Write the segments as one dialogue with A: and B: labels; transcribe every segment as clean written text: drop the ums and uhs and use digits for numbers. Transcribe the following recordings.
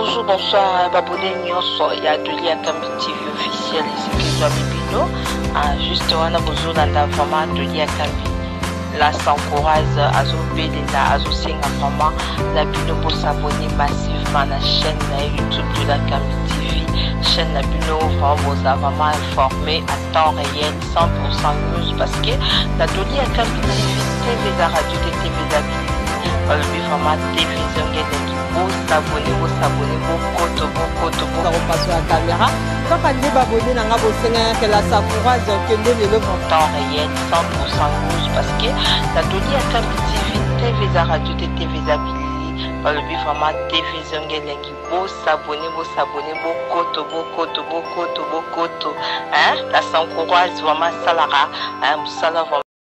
A: Bonjour, bonsoir, babone nyonso ya Atelier Akambi TV officiel ici que Bibino. Juste on a besoin d'un vraiment Atelier Akambi. Là s'encourage à zobéler là à zosenga vraiment la bino pour s'abonner massivement à la chaîne YouTube de l'Akambi TV. Chaîne la bino vraiment informé à temps réel 100% news parce que l'Atelier Akambi TV la radio de TV d'Abili. Vraiment télévision vous abonnez,
B: vous passer la caméra. Quand on est abonné, on a besoin que la s'encourage que le
A: temps réel 100% news parce que l'Atelier Akambi TV la radio de TV d'Abili. Vraiment télévision vous abonnez, la s'encourage vraiment salara,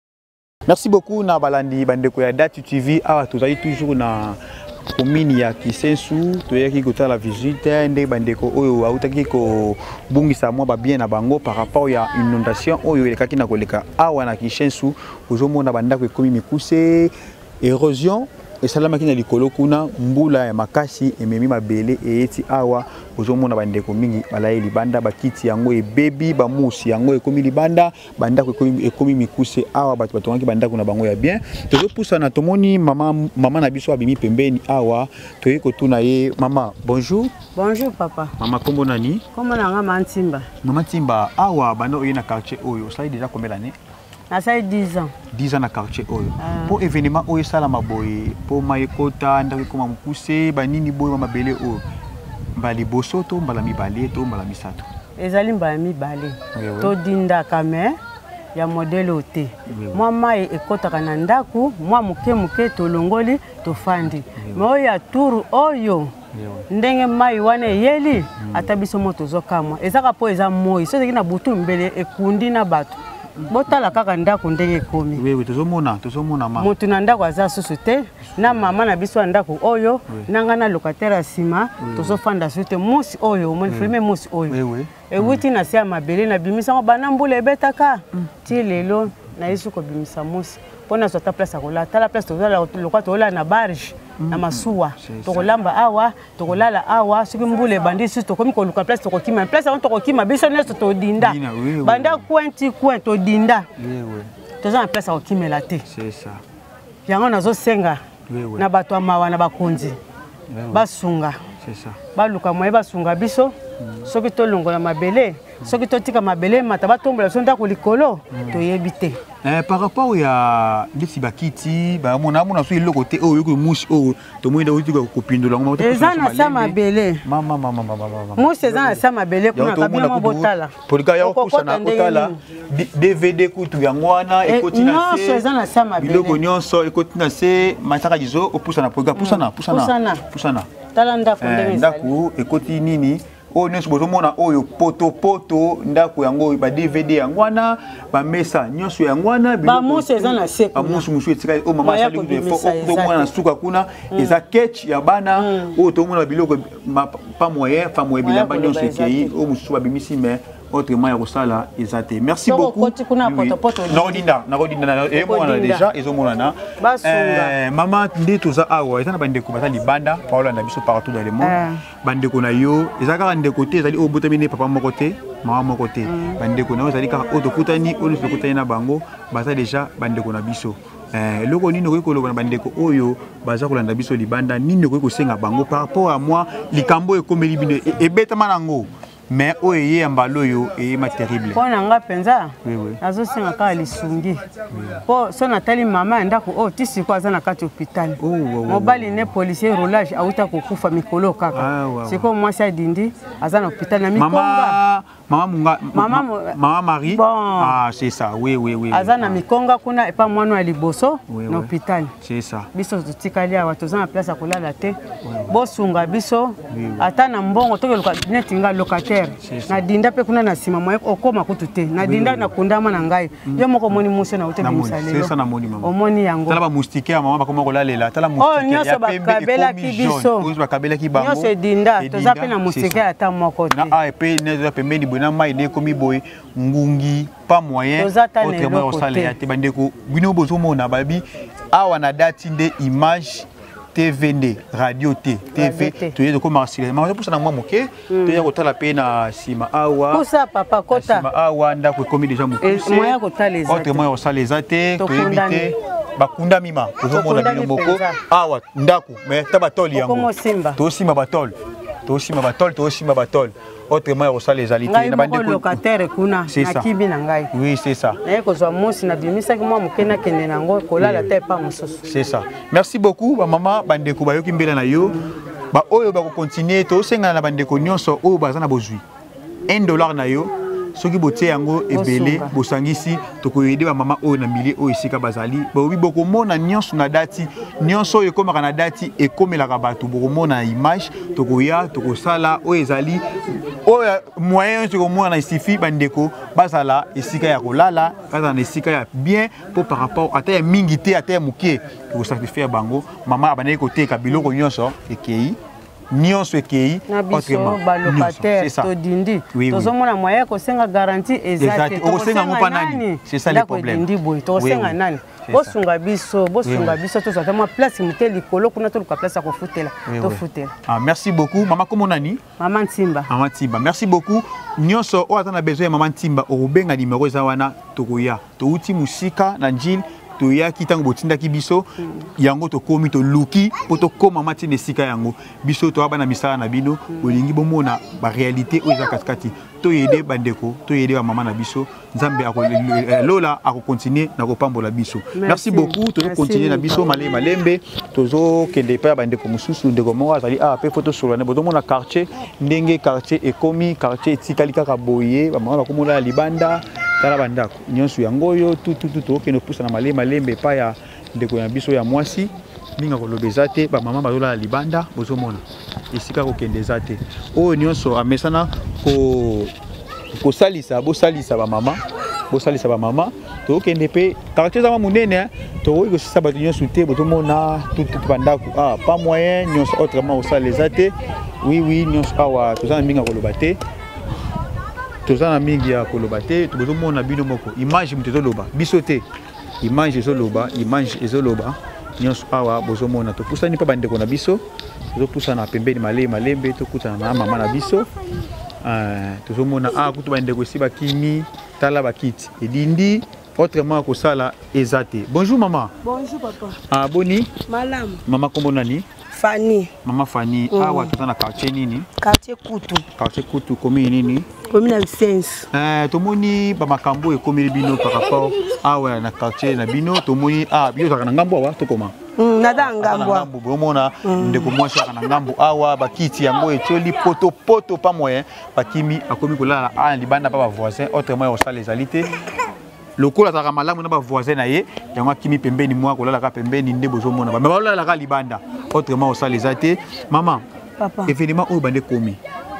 C: Merci beaucoup na balandi bandeko ya Datu TV. Awa tozali toujours na commune ya Kisensu toyaki kota la visite nde bandeko oyo autaki ko bungisa mwa ba bien na bango par rapport ya inondation oyo elekaki na koleka awa na Kisensu ozomona bandako ekomi mikuse érosion esalamaki na likolo kuna mbula ya makasi ememi mabele eti awa ozomona bandeko mingi balaye libanda bakiti yango ebebi bamusi yango ekomi libanda bandako ekomi mikuse awa bato batongaki bandako na bango ya bien tozopusa na tomoni mama na biso abimi pembeni awa toyei kotuna ye mama bonjour.
B: Bonjour papa.
C: Mama kombo nani?
B: Kombo na nga Mantimba.
C: Mama Timba awa banda oye na quartier oyo osali déjà combien d'années?
B: Ça 10 ans.
C: 10 ans na quartier oyo. Pour événement oyo sala maboye, pour mayekota ndaki koma mukuse banini boye mabele oyo. Mbali boso to mbala mibale to mbala misato.
B: Ezali mbala mibale. To dinda kame ya modèle ote. Moi mai ekota na ndaku, moi muke to longoli to fandi. Mo ya tour oyo. Ndenge mai wana yeli atabiso moto zokamwa. Ezaka po eza moi. So zeki na butu mbele ekundi na bato. Botala kaka ndako ndenge komi.
C: Oui, tozomona mama.
B: Mutu na ndako aza susu te na mama na biso ndako oyo nanga na locataire asima tozofanda sute musi oyo mon filme musi oyo. Ewuti na sia mabele na bimisa ngo bana mbula ebetaka. Ti lelo na yesu ko bimisa musi. Pona sota place akola tala place tozala lokwa tola na barge na masuwa tokolamba awa tokolala awa soki mbule bandi susu tokomi ko luka place tokokima place on tokokima biso neso to dinda banda kwenti to dinda toza na place akokimela te
C: c'est ça
B: yango nazo senga na bato amawa na bakonzi basunga
C: c'est ça
B: baluka moye basunga biso soki tolongola mabele soki totika mabele mata batombola so ndako likolo toyebi te.
C: Par rapport à ndisi bakiti ba mona so iloko te oyo ko mushi oyo to mwenda uti ko kopindola ngoma to
B: eza na sama bele
C: mama
B: mushi eza na sama bele kuna kabila mabotala
C: polika ya okusa na kotala DVD kutu ya ngwana ekoti na se
B: eza na sama bele
C: biloko nyonso ekoti na se mataka jizo opusa na polika pusana
B: tala ndako ndenge
C: ndako ekoti nini o nyonso bozomona oyo poto ndako yango ba DVD yangwana ba mesa nyonso yangwana
B: ba musu eza na se
C: ba musu etika o mama sali ko mona na suka kuna eza ketch ya bana o to mona biloko pas moyen femme bilamba nyonso ekei o musu ba bimisi mais autrement ya kosala ezate. Merci beaucoup. Narodinda et moi on a déjà ezomona mama ndeto za awa ezana bandeko batali banda paola na biso partout dans le monde bandeko na yo ezaka ndeko te ezali obotamine papa moko te mama moko te bandeko na yo ezali kaka otokutani ono tokutani na bango baza déjà bandeko na biso loko nini ko koloko na bandeko oyo baza kolanda biso libanda nini ko kosenga bango par rapport à moi likambo ekomeli bino ebetama nango mais oye ambalo yo e ma terrible
B: pona nga penza nazo senga ka lisungi po so natali mama ndako o tisi ko azana kati hôpital mobali ne policier roulage auta ko kufa mikolo kaka siko mwasi adindi azana hôpital na mikonga mama Marie c'est ça oui azana mikonga kuna e pa mwana ya liboso na hôpital
C: c'est ça
B: biso tutikali awa tozana place akolala te bosunga biso ata na mbongo tokeluka netinga locataire na dinda pe kuna na sima moye okoma kutute na dinda na kundama na ngai yo moko moni muso na ute bisalelo
C: c'est ça na moni mama
B: omoni yango
C: tala ba moustique ya mama bakoma kolalela tala moustique
B: ya pembe ekomi jaune
C: ba kabela ki bango
B: nyonso dinda toza pe na moustique ata moko te
C: na pe ne pembe ni bona mai ne komi boy ngungi pas moyen autrement osala ya te bandeko bino bozomona babi awa na date nde image TVD, radio T, TV, tu es de comment assurer. Mais pour ça, moi, moqué, tu es à la peine à Sima Awa.
B: Pour ça, papa, Kota.
C: Sima Awa, nda ko komi déjà moqué.
B: Moi, Kota les athées.
C: Autre moi, ça les athées, tu éviter. Bakunda mima, tout monde a bien moko. Awa, ndako, mais tabatol yango.
B: Comment Simba?
C: To Sima batol. To Sima batol, to Sima batol. Autrement, ça les alités.
B: Na bande locataire kuna
C: na
B: kibi na ngai.
C: Oui, c'est ça.
B: Na ko zo mosi na bimisa ki moi mokena kende nango ko la tête pas mosusu.
C: C'est ça. Merci beaucoup ba maman bandeko ba yoki mbela na yo. Ba oyo ba ko continuer to senga na bandeko nyonso oyo bazana bozui. $1 na yo. Soki botie yango ebele bosangisi tokoyede ba mama oyo na milieu oyo isika bazali bobi bokomona nyonso na dati nyonso oyo ekomaka na dati ekomelaka bato bokomona image tokoya tokosala oyo ezali oyo moyen tokomona na isifi bandeko bazala esika ya kolala bazala na esika ya bien po par rapport ata ya mingi te ata ya mokie tokosacrifier bango mama abandaki koteka biloko nyonso ekei nyonso ekei
B: autrement balocataire to dindi tozomona moyen kosenga garantie exacte
C: okosenga ngo pa nani c'est ça le problème
B: dindi boy tosenga nani bosunga biso to ça moi place muté likolo kuna to luka place ya kofutela to futela.
C: Ah merci beaucoup mama komo nani
B: maman Timba.
C: Maman Timba merci beaucoup nyonso o atana besoin ya maman Timba obenga numéro za wana tokoya to uti musika na njil to yaki tango botinda ki biso yango to komi to luki poto koma matine sika yango biso to abana misala na bino olingi bomona ba réalité o za kaskati to yede bandeko to yede ba mama na biso nzambe lola ako continuer na ko pambola biso. Merci beaucoup to continuer na biso malembe tozo kende pa bandeko mususu ndeko mo azali pe photo sur la bozo mona quartier ndenge quartier ekomi quartier tikali kaka boye ba mama ko mona libanda tala bandako nyonso yango yo tout okende pusa na malembe pa ya ndeko ya biso ya mwasi minga kolobeza te ba mama bazola libanda bozomona esika kokendeza te oyo nyonso amesana kosalisa bosalisa ba mama tokende pe quartier za munene tokoki kosisa bato nyonso te bozomona tout bandako pas moyen nyonso autrement osalisa te oui nyonso awa tozana minga koloba te tozana mingi ya koloba te tozomona bino moko image mutezoloba biso te image ezoloba nyonso awa bozomona topusani pa bandeko na biso tozopusana pembeni malembe tokutana na mama na biso tozomona kutu bandeko esi bakimi tala bakiti edindi autrement kosala eza te. Bonjour maman.
D: Bonjour papa.
C: Boni
D: malam
C: mama kombo nani
D: Fanny.
C: Mama Fanny awa tozana quartier nini
D: quartier Kutu
C: commune nini
D: commune ya Sense.
C: Tomoni ba makambo ekomi bino par rapport awa na quartier na bino tomoni bino zaka na ngambo awa tokoma
D: nada ngambo
C: bomona ndeko mwasi na ngambo awa bakiti yango etioli poto pa moyen bakimi akomi kolala libanda pa ba voisin autrement osala les alités lokola zaka malamu na ba voisin na ye yango akimi pembeni mwa kolala ka pembeni nde bozomona ba balala ka libanda autrement osala les alités maman
D: papa
C: événement oyo bande komi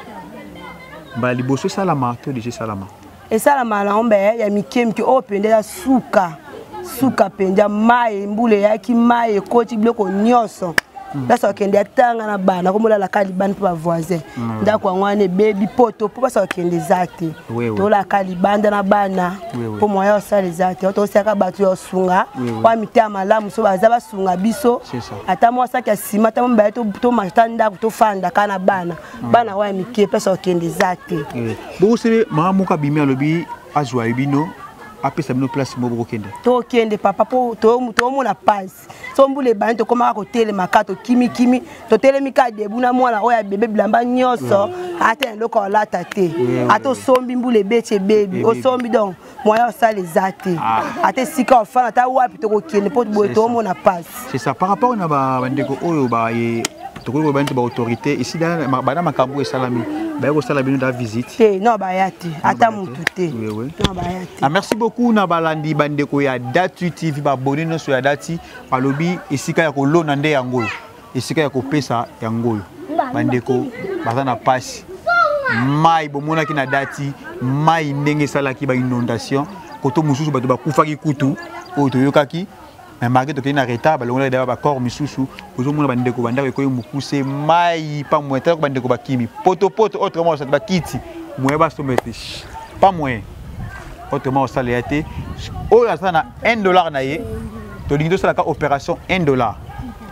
C: ba liboso salama to déjà salama
D: esalama la ombe ya mikemki opende ya suka penja mai mbule yaki mai koti biloko nyonso basa kende atanga na bana komola la kaliban pa voisin ndako ngwane baby poto po basa kende zate to la kalibanda na bana po moya osala zate to saka batu yo sunga wa mita malamu so baza basunga biso ata mo saka sima ta mba to matanda to fanda kana bana wa mike pesa kende zate
C: bo se mama ka bimi alobi azwa bino apesa bino place mo boko kende
D: to kende papa po to mo na passe so mbule bani to koma ko tele makato kimi to tele mika debu na mwana oya bebe bilamba nyonso ata ndoko la tate ato sombi mbule beche baby o sombi donc moya osala zate ata sika ofana ta wapi to ko kende po boy to mo na passe.
C: C'est ça par rapport na bandeko oyo ba tokoko bantu ba autorité ici dans bana makambo esalami ba ko sala bino da visite
D: non ba yati ata mutu te non ba yati.
C: Merci beaucoup na balandi bandeko ya Datu TV ba abonné no so ya Dati balobi esika ya kolona nde yango esika ya kopesa yango bandeko bazana passe mai bomona ki na Dati mai ndenge salaki ba inondation koto mususu bato bakufaki kutu oyo toyokaki mais malgré to kina reta balongola dawa ba corps misusu ozomona bandeko bandako ekoyi mukuse mai pa moyen bandeko bakimi poto autrement ça ba kiti moyen ba somete pas moyen autrement ça les été o la sana $1 na ye to lindo ça la opération $1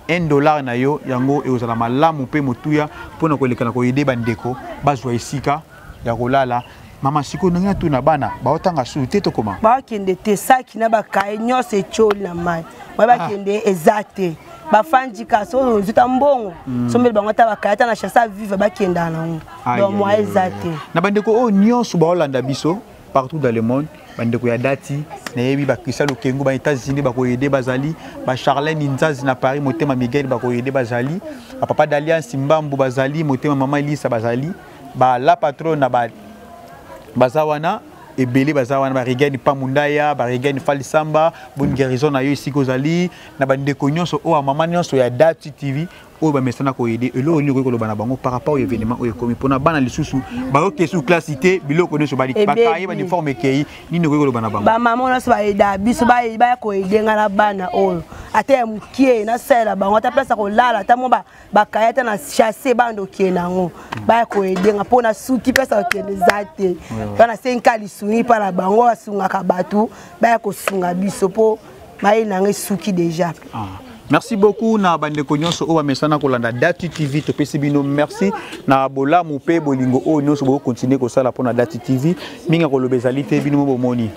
C: $1 na yo yango eozala malamu pe motuya pona kolekana ko yede bandeko bazwa esika ya kolala. Mama siko nanga tu na bana baotanga su te to koma
D: ba kende te saki na bakaye nyose echoli na mai ba kende ezate ba fanji ka so nzuta mbongo so mbele bango ta bakaye ta na chassa vive ba kenda na ngo do mo ezate
C: na bandeko o nyonso ba Holanda biso partout dans le monde bandeko ya dati na yebi ba Christian Okengo ba États-Unis ba ko yede bazali ba Charlène Nzazi na Paris motema Miguel ba ko yede bazali ba papa d'Alliance Mbambu bazali motema mama Elisa bazali ba la patronne na ba bazawana ebele bazawana ba Regani Pamundaya ba Regani Falisamba bonne guérison na yo ici kozali na bandeko nyonso o mama nyonso ya Dati TV o ba mesana ko yede elo ni ko koloba na bango par rapport au événement o komi pona bana lisusu ba ko kesu classité biloko nyonso ba kaye ba uniforme kei ni ko koloba na bango
D: ba mama na so ba eda biso ba ko yedenga na bana oyo ate mukie na sela bango ta place ko lala ta mo ba kaye ta na chasser bando kie nango ba ko yedenga pona suki pesa ko zate bana senka lisuni para bango asunga ka batu ba ko sunga biso po ba inanga suki déjà.
C: Merci beaucoup na bandeko nyonso o bamesana kolanda Dati TV to pesi bino merci na bola mupe bolingo o nyonso bo continuer ko sala pona Dati TV minga ko lobezali te bino mo moni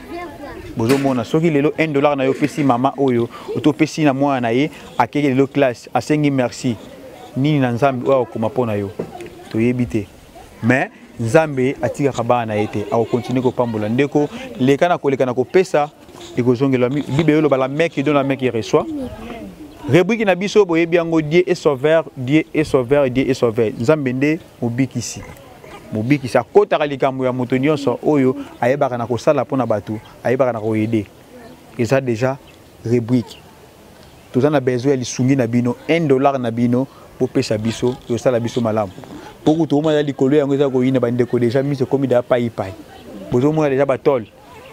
C: bozo mona soki lelo $1 na yo pesi mama oyo to pesi na mwana na ye akeke lelo classe asengi merci nini na nzambe o ko mapona yo to yebite mais nzambe atika kabana na yete a continuer ko pambola ndeko lekana ko pesa ekozongela bible lo bala mec qui donne la mec qui reçoit. Rubrique na biso boyebi yango Dieu est sauveur, Dieu est sauveur, Dieu est sauveur. Nzambende mobikisi. Mobikisi akotaka likambo ya moto nyonso oyo ayebaka na kosala pona batu, ayebaka na ko aider. Et ça déjà rubrique. Tout en a besoin ya lisungi na bino $1 na bino po pesa biso, yo sala biso malamu. Poko to mona likolo yango za ko yina bandeko déjà mise komi da pai. Bozo mona déjà batol.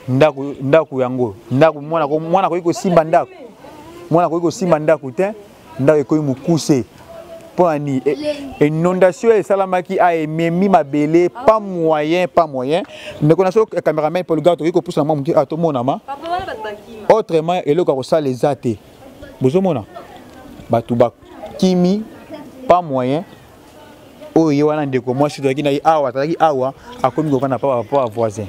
C: Ndaku yango. Ndaku mwana ko simba ndaku. Mwana ko simba ndaku te ndaku ko mukuse pour ani inondation et salamaki a ememi mabele pas moyen ne connaissons cameraman pour le gars ko pousse na mamuki a to mona ma autrement eloko ko sala les até bozo mona batu ba kimi pas moyen o yewana ndeko moi je suis na awa taki awa akomi ko kana pa voisin.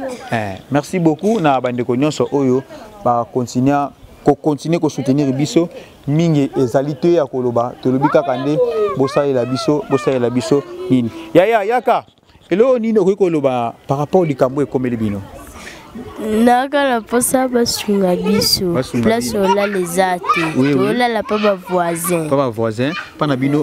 C: Merci beaucoup na bandeko nyonso oyo ba continuer ko soutenir biso mingi ezalité ya koloba to lobika kande bosalela biso nini yaka elo nini ko koloba par rapport likambo ekomeli bino
E: naka la posa basunga biso place ola les athées ola la pa ba voisin
C: pana bino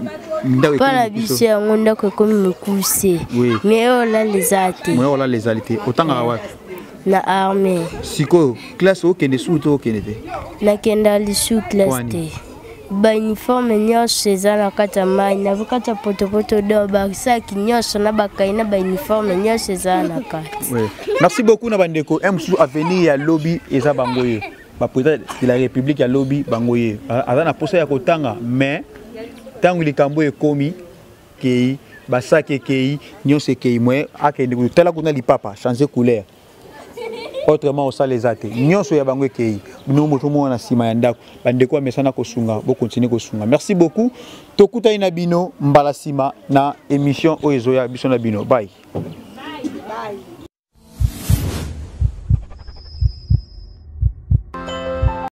E: para biso yango ndako komi mukuse mais ola les athées
C: otanga wapi
E: na armée
C: siko classe okende suto okende te
E: na kenda lisu classe te ba uniforme nyonso eza na kata mai na kata potopoto do ba saki nyonso na bakaina ba uniforme nyonso eza na kata.
C: Merci beaucoup na bandeko msu avenir ya lobby eza bangoye ba président de la République ya lobby bangoye aza na posa ya kotanga mais tangu likambo ekomi kei basaki kei nyonso kei mwe akende kutala kuna lipapa changer couleur autrement au les athées nyonso ya bango kei bino moto mona sima ya ndako bandeko amesana kosunga bo continuer kosunga. Merci beaucoup tokuta ina bino mbala sima na émission oyo ya biso na bino bye.